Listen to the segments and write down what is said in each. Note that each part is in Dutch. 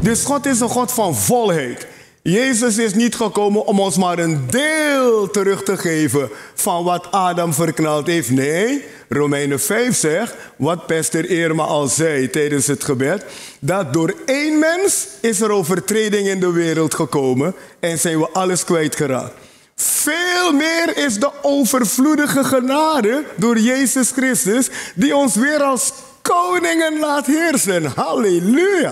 Dus God is een God van volheid. Jezus is niet gekomen om ons maar een deel terug te geven van wat Adam verknald heeft. Nee, Romeinen 5 zegt, wat pastor Irma al zei tijdens het gebed, dat door één mens is er overtreding in de wereld gekomen en zijn we alles kwijtgeraakt. Veel meer is de overvloedige genade door Jezus Christus die ons weer als koningen laat heersen. Halleluja.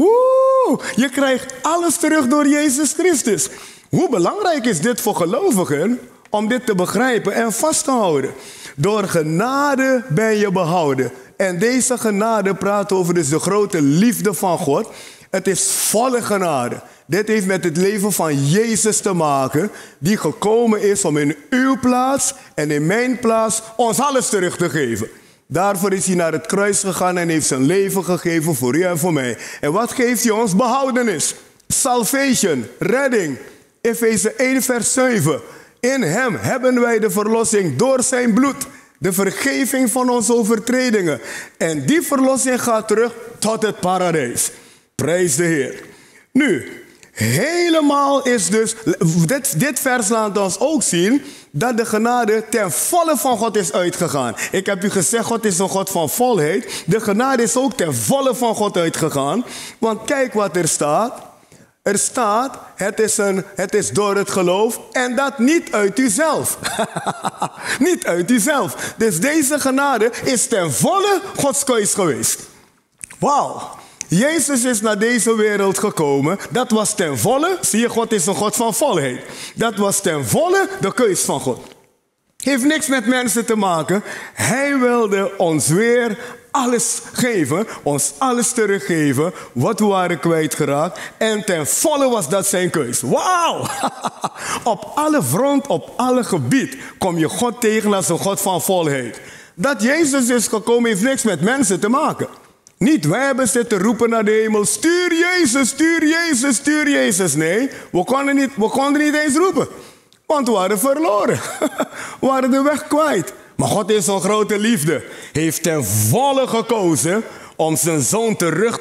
Je krijgt alles terug door Jezus Christus. Hoe belangrijk is dit voor gelovigen om dit te begrijpen en vast te houden? Door genade ben je behouden. En deze genade praat over dus de grote liefde van God. Het is volle genade. Dit heeft met het leven van Jezus te maken, die gekomen is om in uw plaats en in mijn plaats ons alles terug te geven. Daarvoor is hij naar het kruis gegaan en heeft zijn leven gegeven voor u en voor mij. En wat geeft hij ons? Behoudenis, salvation, redding. Efeze 1 vers 7. In hem hebben wij de verlossing door zijn bloed. De vergeving van onze overtredingen. En die verlossing gaat terug tot het paradijs. Prijs de Heer. Nu, helemaal is dus, dit vers laat ons ook zien dat de genade ten volle van God is uitgegaan. Ik heb u gezegd, God is een God van volheid. De genade is ook ten volle van God uitgegaan. Want kijk wat er staat. Er staat, het is door het geloof en dat niet uit uzelf. Niet uit uzelf. Dus deze genade is ten volle Gods keus geweest. Wauw. Jezus is naar deze wereld gekomen. Dat was ten volle, zie je, God is een God van volheid. Dat was ten volle de keus van God. Heeft niks met mensen te maken. Hij wilde ons weer alles geven, ons alles teruggeven, wat we waren kwijtgeraakt. En ten volle was dat zijn keus. Wauw! Op alle front, op alle gebied kom je God tegen als een God van volheid. Dat Jezus is gekomen heeft niks met mensen te maken. Niet wij hebben zitten roepen naar de hemel, stuur Jezus, stuur Jezus, stuur Jezus. Nee, we konden niet eens roepen. Want we waren verloren. We waren de weg kwijt. Maar God in zijn grote liefde heeft ten volle gekozen om zijn zoon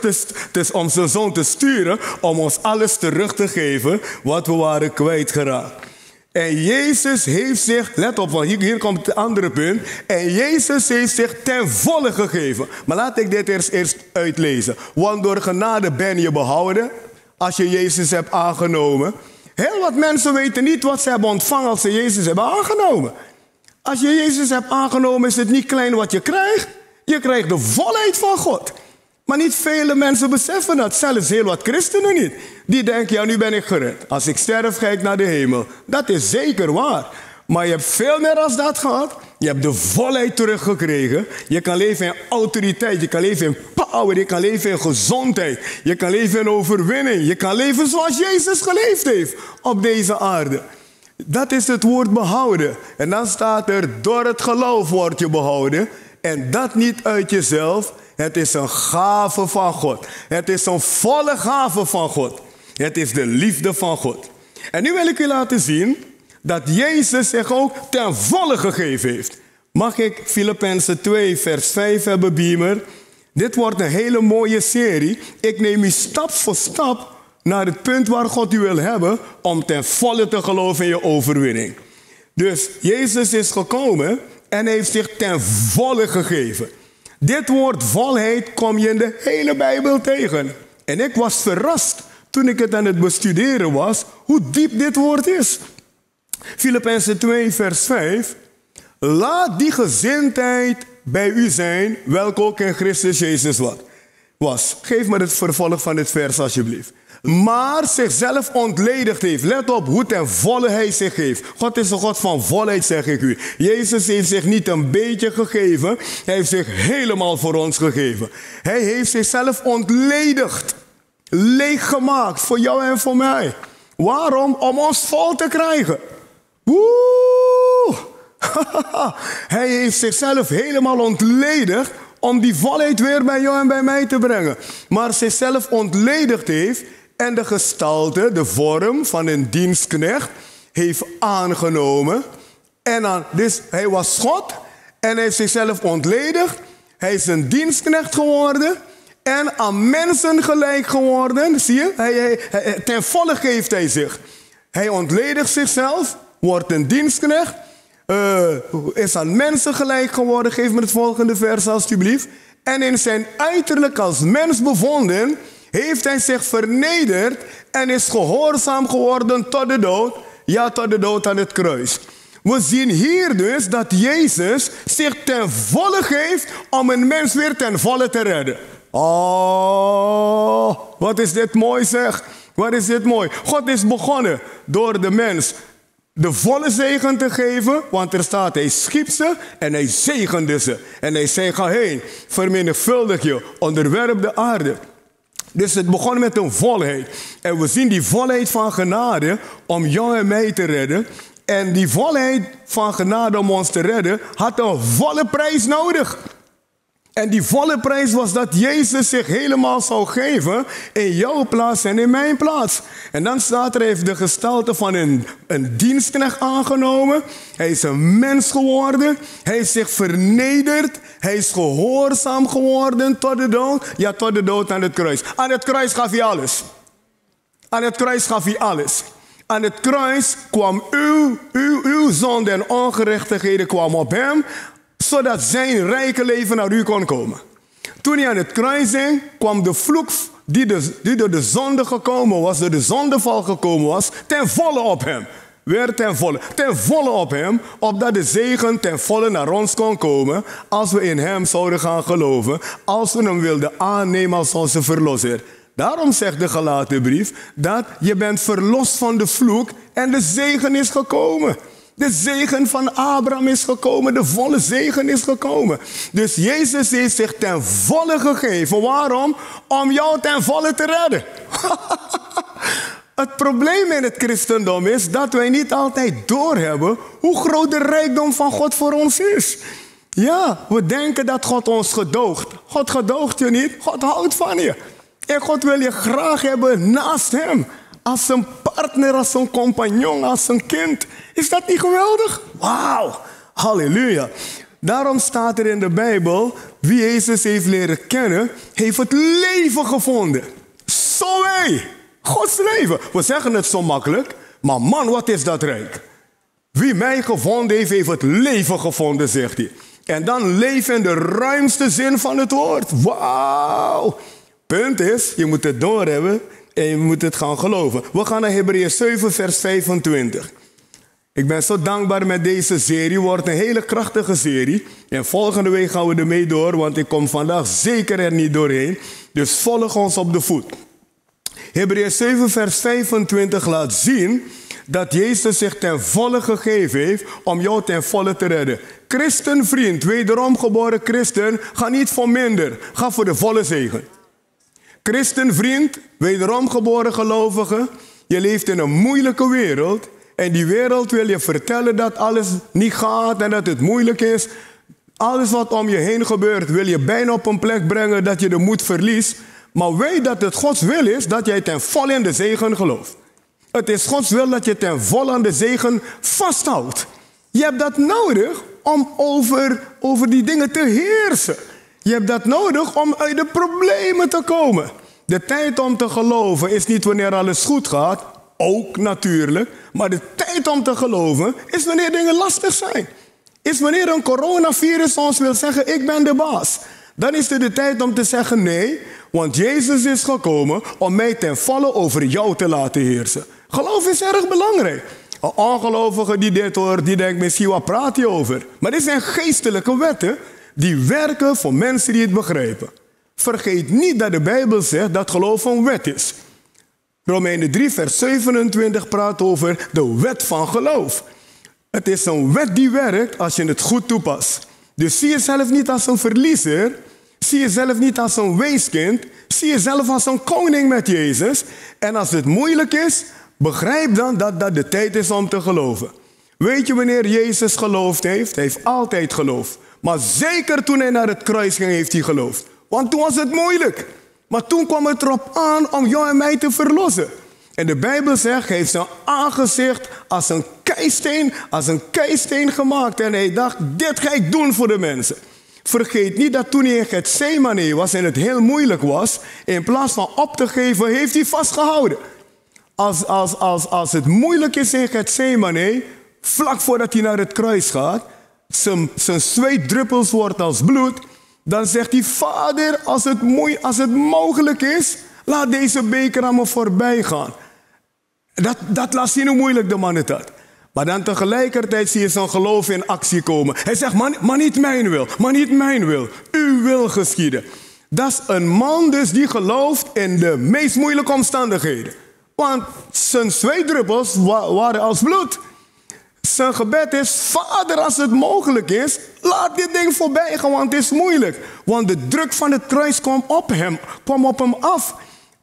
te sturen, om ons alles terug te geven wat we waren kwijtgeraakt. En Jezus heeft zich, let op, want hier komt het andere punt. En Jezus heeft zich ten volle gegeven. Maar laat ik dit eerst uitlezen. Want door genade ben je behouden als je Jezus hebt aangenomen. Heel wat mensen weten niet wat ze hebben ontvangen als ze Jezus hebben aangenomen. Als je Jezus hebt aangenomen is het niet klein wat je krijgt. Je krijgt de volheid van God. Maar niet vele mensen beseffen dat. Zelfs heel wat christenen niet. Die denken, ja, nu ben ik gered. Als ik sterf, ga ik naar de hemel. Dat is zeker waar. Maar je hebt veel meer als dat gehad. Je hebt de volheid teruggekregen. Je kan leven in autoriteit. Je kan leven in power. Je kan leven in gezondheid. Je kan leven in overwinning. Je kan leven zoals Jezus geleefd heeft op deze aarde. Dat is het woord behouden. En dan staat er, door het geloof word je behouden. En dat niet uit jezelf. Het is een gave van God. Het is een volle gave van God. Het is de liefde van God. En nu wil ik u laten zien dat Jezus zich ook ten volle gegeven heeft. Mag ik Filippenzen 2 vers 5 hebben, Beamer? Dit wordt een hele mooie serie. Ik neem u stap voor stap naar het punt waar God u wil hebben om ten volle te geloven in je overwinning. Dus Jezus is gekomen en heeft zich ten volle gegeven. Dit woord volheid kom je in de hele Bijbel tegen. En ik was verrast toen ik het aan het bestuderen was, hoe diep dit woord is. Filippenzen 2 vers 5. Laat die gezindheid bij u zijn, welke ook in Christus Jezus was. Geef me het vervolg van dit vers alsjeblieft. Maar zichzelf ontledigd heeft. Let op hoe ten volle hij zich geeft. God is een God van volheid, zeg ik u. Jezus heeft zich niet een beetje gegeven. Hij heeft zich helemaal voor ons gegeven. Hij heeft zichzelf ontledigd. Leeggemaakt voor jou en voor mij. Waarom? Om ons vol te krijgen. Woe! Hij heeft zichzelf helemaal ontledigd om die volheid weer bij jou en bij mij te brengen. Maar zichzelf ontledigd heeft en de gestalte, de vorm van een dienstknecht heeft aangenomen. En dan, dus hij was God en hij heeft zichzelf ontledigd. Hij is een dienstknecht geworden en aan mensen gelijk geworden. Zie je? Ten volle geeft hij zich. Hij ontledigt zichzelf, wordt een dienstknecht, is aan mensen gelijk geworden. Geef me het volgende vers alstublieft. En in zijn uiterlijk als mens bevonden, heeft hij zich vernederd en is gehoorzaam geworden tot de dood. Ja, tot de dood aan het kruis. We zien hier dus dat Jezus zich ten volle geeft om een mens weer ten volle te redden. Oh, wat is dit mooi zeg. Wat is dit mooi. God is begonnen door de mens de volle zegen te geven. Want er staat, hij schiep ze en hij zegende ze. En hij zei, ga heen, vermenigvuldig je, onderwerp de aarde. Dus het begon met een volheid. En we zien die volheid van genade om jou en mij te redden. En die volheid van genade om ons te redden had een volle prijs nodig. En die volle prijs was dat Jezus zich helemaal zou geven in jouw plaats en in mijn plaats. En dan staat er, hij heeft de gestalte van een dienstknecht aangenomen. Hij is een mens geworden. Hij is zich vernederd. Hij is gehoorzaam geworden tot de dood. Ja, tot de dood aan het kruis. Aan het kruis gaf hij alles. Aan het kruis gaf hij alles. Aan het kruis kwam uw zonde en ongerechtigheden kwam op hem, zodat zijn rijke leven naar u kon komen. Toen hij aan het kruis hing, kwam de vloek die door de zonde gekomen was, door de zondeval gekomen was, ten volle op hem. Weer ten volle op hem, opdat de zegen ten volle naar ons kon komen, als we in hem zouden gaan geloven, als we hem wilden aannemen als onze verlosser. Daarom zegt de Galatenbrief dat je bent verlost van de vloek en de zegen is gekomen. De zegen van Abraham is gekomen, de volle zegen is gekomen. Dus Jezus heeft zich ten volle gegeven. Waarom? Om jou ten volle te redden. Het probleem in het christendom is dat wij niet altijd doorhebben hoe groot de rijkdom van God voor ons is. Ja, we denken dat God ons gedoogt. God gedoogt je niet, God houdt van je. En God wil je graag hebben naast hem. Als een partner, als een compagnon, als een kind. Is dat niet geweldig? Wauw, halleluja. Daarom staat er in de Bijbel, wie Jezus heeft leren kennen, heeft het leven gevonden. Zoé, Gods leven. We zeggen het zo makkelijk, maar man, wat is dat rijk. Wie mij gevonden heeft, heeft het leven gevonden, zegt hij. En dan leven in de ruimste zin van het woord. Wauw. Punt is, je moet het doorhebben en je moet het gaan geloven. We gaan naar Hebreeën 7, vers 25. Ik ben zo dankbaar met deze serie. Het wordt een hele krachtige serie. En volgende week gaan we ermee door, want ik kom vandaag zeker er niet doorheen. Dus volg ons op de voet. Hebreeën 7, vers 25 laat zien dat Jezus zich ten volle gegeven heeft om jou ten volle te redden. Christenvriend, wederom geboren christen, ga niet voor minder. Ga voor de volle zegen. Christenvriend, wederom geboren gelovige, je leeft in een moeilijke wereld. En die wereld wil je vertellen dat alles niet gaat en dat het moeilijk is. Alles wat om je heen gebeurt wil je bijna op een plek brengen dat je de moed verliest. Maar weet dat het Gods wil is dat jij ten volle in de zegen gelooft. Het is Gods wil dat je ten volle aan de zegen vasthoudt. Je hebt dat nodig om over die dingen te heersen. Je hebt dat nodig om uit de problemen te komen. De tijd om te geloven is niet wanneer alles goed gaat. Ook natuurlijk. Maar de tijd om te geloven is wanneer dingen lastig zijn. Is wanneer een coronavirus ons wil zeggen, ik ben de baas. Dan is het de tijd om te zeggen nee. Want Jezus is gekomen om mij ten volle over jou te laten heersen. Geloof is erg belangrijk. Een ongelovige die dit hoort, die denkt misschien, wat praat je over? Maar dit zijn geestelijke wetten die werken voor mensen die het begrijpen. Vergeet niet dat de Bijbel zegt dat geloof een wet is. Romeinen 3 vers 27 praat over de wet van geloof. Het is een wet die werkt als je het goed toepast. Dus zie jezelf niet als een verliezer. Zie jezelf niet als een weeskind. Zie jezelf als een koning met Jezus. En als het moeilijk is, begrijp dan dat dat de tijd is om te geloven. Weet je wanneer Jezus geloofd heeft? Hij heeft altijd geloofd. Maar zeker toen hij naar het kruis ging, heeft hij geloofd. Want toen was het moeilijk. Maar toen kwam het erop aan om jou en mij te verlossen. En de Bijbel zegt, hij heeft zijn aangezicht als een keisteen gemaakt. En hij dacht, dit ga ik doen voor de mensen. Vergeet niet dat toen hij in Gethsemane was en het heel moeilijk was, in plaats van op te geven, heeft hij vastgehouden. Als het moeilijk is in Gethsemane, vlak voordat hij naar het kruis gaat, zijn zweetdruppels wordt als bloed, dan zegt hij, Vader, als het mogelijk is, laat deze beker aan me voorbij gaan. Dat laat zien hoe moeilijk de man het had. Maar dan tegelijkertijd zie je zijn geloof in actie komen. Hij zegt, maar niet mijn wil, maar niet mijn wil. Uw wil geschieden. Dat is een man dus die gelooft in de meest moeilijke omstandigheden. Want zijn zweetdruppels waren als bloed. Zijn gebed is, Vader, als het mogelijk is, laat dit ding voorbij gaan, want het is moeilijk. Want de druk van het kruis kwam op hem af.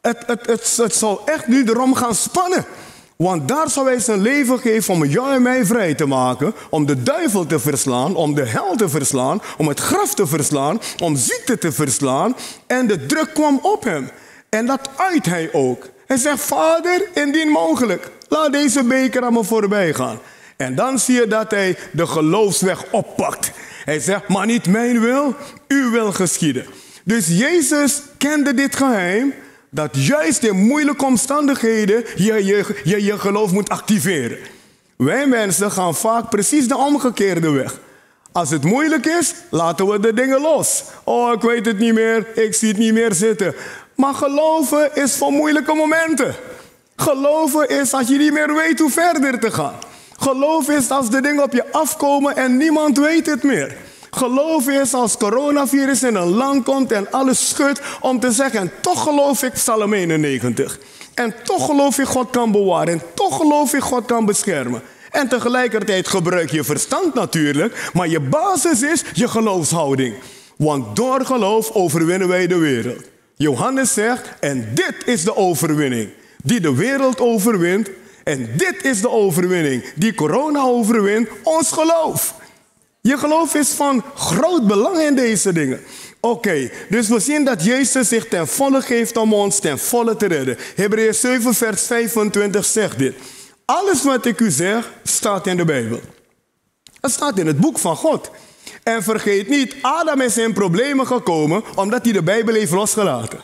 Het zou echt nu erom gaan spannen. Want daar zou hij zijn leven geven om jou en mij vrij te maken. Om de duivel te verslaan, om de hel te verslaan, om het graf te verslaan, om ziekte te verslaan. En de druk kwam op hem. En dat uit hij ook. Hij zegt, Vader, indien mogelijk, laat deze beker aan me voorbij gaan. En dan zie je dat hij de geloofsweg oppakt. Hij zegt, maar niet mijn wil, uw wil geschieden. Dus Jezus kende dit geheim, dat juist in moeilijke omstandigheden je geloof moet activeren. Wij mensen gaan vaak precies de omgekeerde weg. Als het moeilijk is, laten we de dingen los. Oh, ik weet het niet meer, ik zie het niet meer zitten. Maar geloven is voor moeilijke momenten. Geloven is als je niet meer weet hoe verder te gaan. Geloof is als de dingen op je afkomen en niemand weet het meer. Geloof is als coronavirus in een land komt en alles schudt om te zeggen, en toch geloof ik Psalm 91. En toch geloof ik God kan bewaren. En toch geloof ik God kan beschermen. En tegelijkertijd gebruik je verstand natuurlijk, maar je basis is je geloofshouding. Want door geloof overwinnen wij de wereld. Johannes zegt, en dit is de overwinning die de wereld overwint. En dit is de overwinning die corona overwint, ons geloof. Je geloof is van groot belang in deze dingen. Oké, dus we zien dat Jezus zich ten volle geeft om ons ten volle te redden. Hebreeën 7 vers 25 zegt dit. Alles wat ik u zeg, staat in de Bijbel. Het staat in het boek van God. En vergeet niet, Adam is in problemen gekomen omdat hij de Bijbel heeft losgelaten.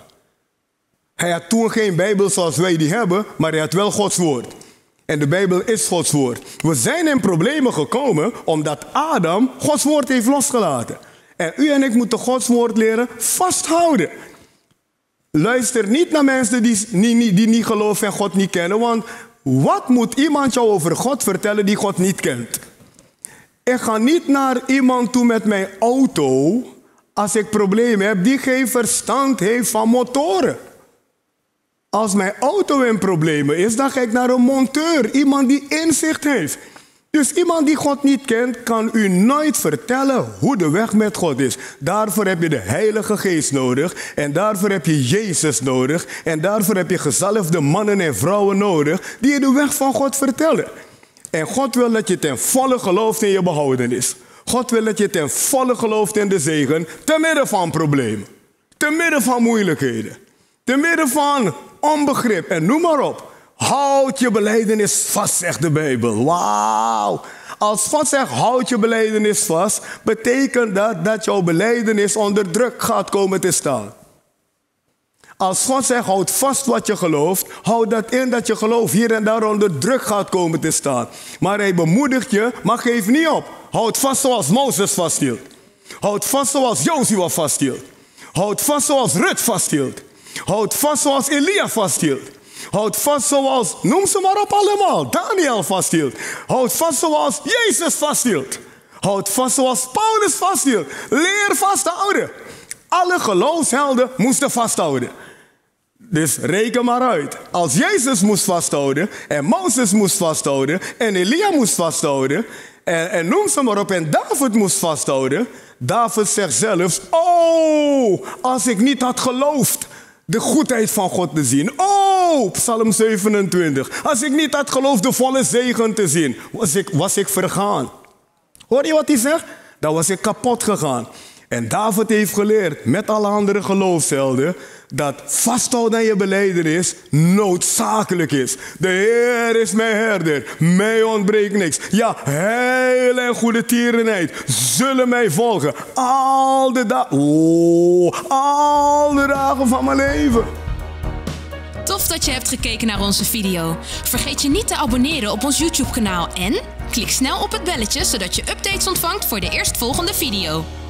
Hij had toen geen Bijbel zoals wij die hebben, maar hij had wel Gods woord. En de Bijbel is Gods woord. We zijn in problemen gekomen omdat Adam Gods woord heeft losgelaten. En u en ik moeten Gods woord leren vasthouden. Luister niet naar mensen die niet geloven en God niet kennen. Want wat moet iemand jou over God vertellen die God niet kent? Ik ga niet naar iemand toe met mijn auto als ik problemen heb die geen verstand heeft van motoren. Als mijn auto in problemen is, dan ga ik naar een monteur. Iemand die inzicht heeft. Dus iemand die God niet kent, kan u nooit vertellen hoe de weg met God is. Daarvoor heb je de Heilige Geest nodig. En daarvoor heb je Jezus nodig. En daarvoor heb je gezalfde mannen en vrouwen nodig die je de weg van God vertellen. En God wil dat je ten volle gelooft in je behoudenis. God wil dat je ten volle gelooft in de zegen, te midden van problemen. Te midden van moeilijkheden. Te midden van onbegrip en noem maar op. Houd je belijdenis vast, zegt de Bijbel. Wauw. Als God zegt, houd je belijdenis vast, betekent dat jouw belijdenis onder druk gaat komen te staan. Als God zegt, houd vast wat je gelooft, houd dat in dat je geloof hier en daar onder druk gaat komen te staan. Maar hij bemoedigt je, maar geef niet op. Houd vast zoals Mozes vasthield. Houd vast zoals Jozua vasthield. Houd vast zoals Rut vasthield. Houd vast zoals Elia vasthield. Houd vast zoals, noem ze maar op allemaal, Daniel vasthield. Houd vast zoals Jezus vasthield. Houd vast zoals Paulus vasthield. Leer vasthouden. Alle geloofshelden moesten vasthouden. Dus reken maar uit. Als Jezus moest vasthouden en Mozes moest vasthouden en Elia moest vasthouden en noem ze maar op en David moest vasthouden. David zegt zelfs, oh, als ik niet had geloofd de goedheid van God te zien. Oh, Psalm 27. Als ik niet had geloofd de volle zegen te zien, was ik vergaan. Hoor je wat hij zegt? Dan was ik kapot gegaan. En David heeft geleerd, met alle andere geloofshelden, dat vasthouden aan je belijdenis noodzakelijk is. De Heer is mijn herder, mij ontbreekt niks. Ja, heil en goede tierenheid zullen mij volgen. Al de dagen van mijn leven. Tof dat je hebt gekeken naar onze video. Vergeet je niet te abonneren op ons YouTube-kanaal en klik snel op het belletje zodat je updates ontvangt voor de eerstvolgende video.